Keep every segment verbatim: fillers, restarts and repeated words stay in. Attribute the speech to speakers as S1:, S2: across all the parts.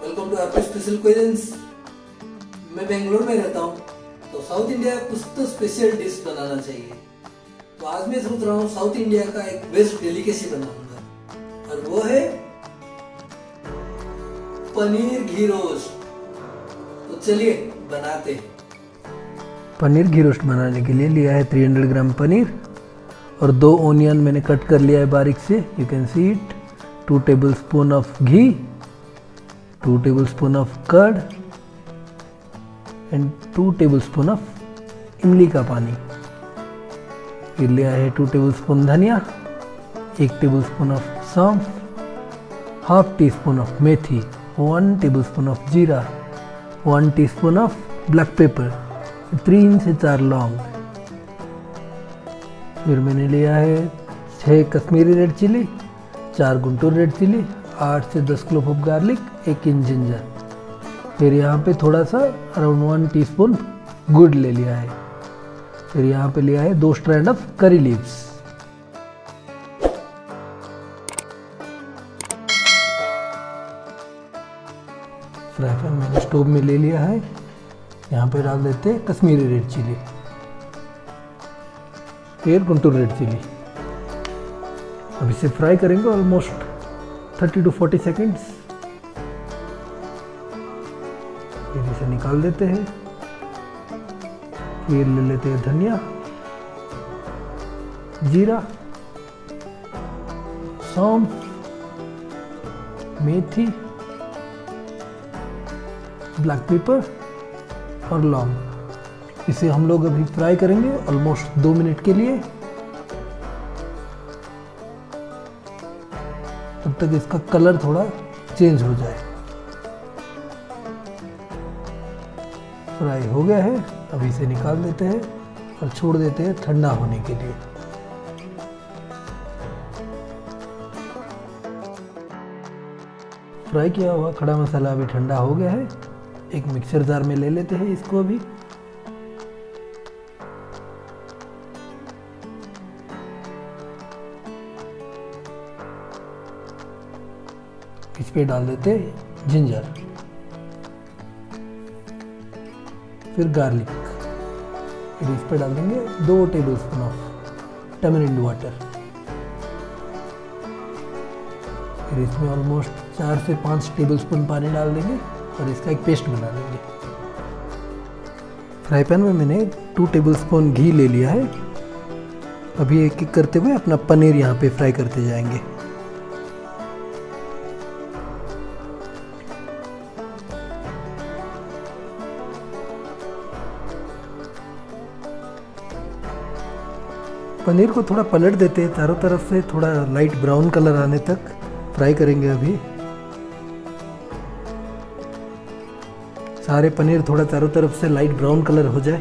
S1: Welcome to आपके special cuisines. मैं बेंगलोर में रहता हूँ, तो साउथ इंडिया कुछ तो स्पेशल डिश बनाना चाहिए। तो आज मैं सोच रहा हूँ साउथ इंडिया का एक बेस्ट डेलिकेसी बनाऊंगा, और वो है पनीर घी रोस्ट। तो चलिए बनाते हैं।
S2: पनीर घी रोस्ट बनाने के लिए लिया है तीन सौ ग्राम पनीर और दो ओनियन मैंने कट कर लिया है बारीक से। You can see it. Two table spoon of ghee, two table spoon of curd and two table spoon of इमली का पानी। फिर लिया है टू टेबल स्पून धनिया, एक table spoon of saunf, half tea spoon of methi, one table spoon of jeera, one tea spoon of black pepper, तीन से चार लौंग। फिर मैंने लिया है छः कश्मीरी रेड चिली, चार गुंटूर रेड चिली, आठ से दस क्लोव ऑफ गार्लिक, एक इंच जिंजर। फिर यहाँ पे थोड़ा सा अराउंड वन टीस्पून गुड़ ले लिया है। फिर यहाँ पे लिया है दो strand of curry leaves. Fry pan मैंने स्टोव में ले लिया है। यहाँ पे डाल देते हैं कश्मीरी रेड चिली, फिर गुंटूर रेड चिली। अब इसे फ्राई करेंगे almost thirty to forty seconds. फिर इसे निकाल देते हैं। फिर ले लेते हैं धनिया, जीरा, सौंफ, मेथी, ब्लैक पेपर और लौंग। इसे हम लोग अभी फ्राई करेंगे ऑलमोस्ट दो मिनट के लिए। तब तक इसका कलर थोड़ा चेंज हो जाए। फ्राई हो गया है, अब इसे निकाल देते हैं और छोड़ देते हैं ठंडा होने के लिए। फ्राई किया हुआ खड़ा मसाला अभी ठंडा हो गया है। एक मिक्सर जार में ले लेते हैं इसको। अभी इस पे डाल देते हैं जिंजर, फिर गार्लिक। फिर इस पे डाल देंगे दो table spoon of tamarind water. फिर इसमें ऑलमोस्ट चार से पाँच टेबल स्पून पानी डाल देंगे और इसका एक पेस्ट बना लेंगे। फ्राई पैन में मैंने टू टेबल स्पून घी ले लिया है। अभी एक एक करते हुए अपना पनीर यहाँ पे फ्राई करते जाएंगे। पनीर को थोड़ा पलट देते हैं चारों तरफ से, थोड़ा लाइट ब्राउन कलर आने तक फ्राई करेंगे। अभी सारे पनीर थोड़ा चारों तरफ से लाइट ब्राउन कलर हो जाए।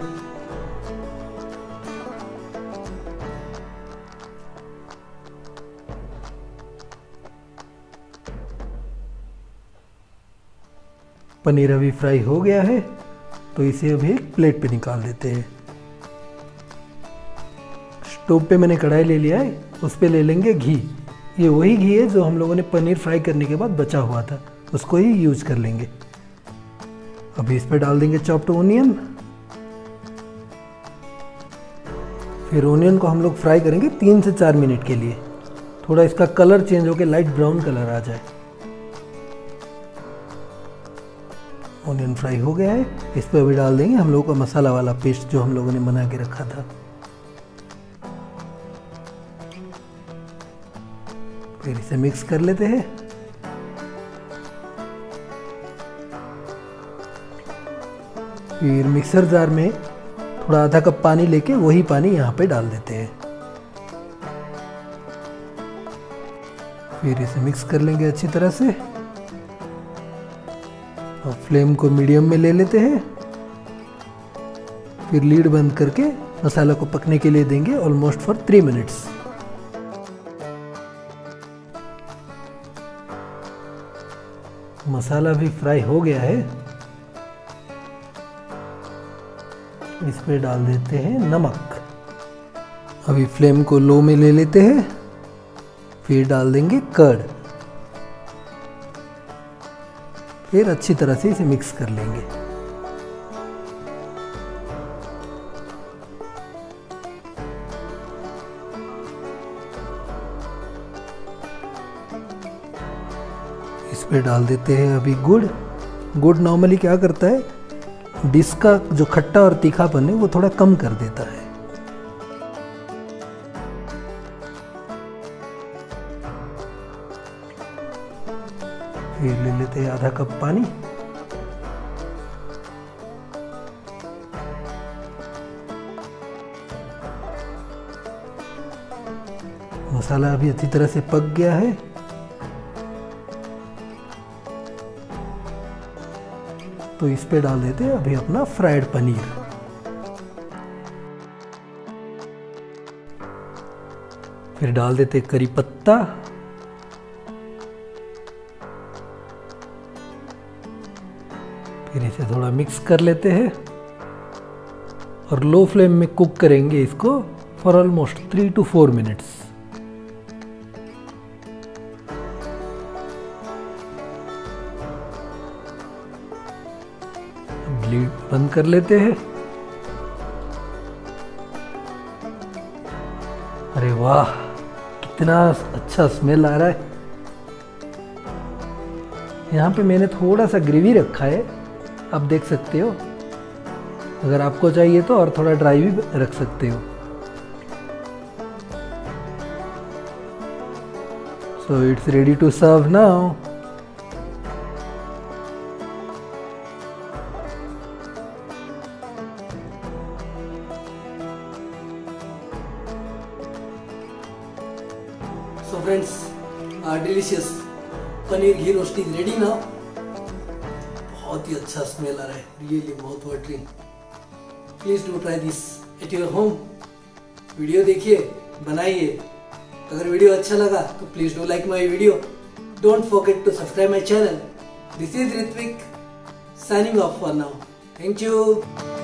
S2: पनीर अभी फ्राई हो गया है, तो इसे अभी एक प्लेट पे निकाल देते हैं। स्टोव पे मैंने कढ़ाई ले लिया है, उस पे ले लेंगे घी। ये वही घी है जो हम लोगों ने पनीर फ्राई करने के बाद बचा हुआ था, उसको ही यूज कर लेंगे। अभी इस पे डाल देंगे चॉप्ड ओनियन। फिर ओनियन को हम लोग फ्राई करेंगे तीन से चार मिनट के लिए, थोड़ा इसका कलर चेंज होकर लाइट ब्राउन कलर आ जाए। ओनियन फ्राई हो गया है, इस पे अभी डाल देंगे हम लोगों का मसाला वाला पेस्ट जो हम लोगों ने बना के रखा था। फिर इसे मिक्स कर लेते हैं। फिर मिक्सर जार में थोड़ा आधा कप पानी लेके वही पानी यहाँ पे डाल देते हैं। फिर इसे मिक्स कर लेंगे अच्छी तरह से और फ्लेम को मीडियम में ले लेते हैं। फिर लीड बंद करके मसाला को पकने के लिए देंगे almost for three minutes. Masala भी फ्राई हो गया है। इस पे डाल देते हैं नमक। अभी फ्लेम को लो में ले लेते हैं। फिर डाल देंगे कर्ड। फिर अच्छी तरह से इसे मिक्स कर लेंगे। इस पे डाल देते हैं अभी गुड़। गुड़ नॉर्मली क्या करता है, डिश का जो खट्टा और तीखापन है वो थोड़ा कम कर देता है। फिर ले लेते हैं आधा कप पानी। मसाला अभी अच्छी तरह से पक गया है। तो इस पे डाल देते हैं अभी अपना फ्राइड पनीर। फिर डाल देते हैं करी पत्ता। फिर इसे थोड़ा मिक्स कर लेते हैं और लो फ्लेम में कुक करेंगे इसको for almost three to four minutes. Lid बंद कर लेते हैं। अरे वाह, कितना अच्छा स्मेल आ रहा है। यहाँ पे मैंने थोड़ा सा ग्रेवी रखा है, आप देख सकते हो। अगर आपको चाहिए तो और थोड़ा ड्राई भी रख सकते हो। So it's ready to serve now.
S1: So friends, our delicious paneer ghee roast is ready now. बहुत ही अच्छा स्मेल आ रहा है, really mouth watering. Please do try this at your home. Video देखिए, बनाइए। अगर वीडियो अच्छा लगा तो please do like my video. Don't forget to subscribe my channel. This is Ritvik signing off for now. Thank you.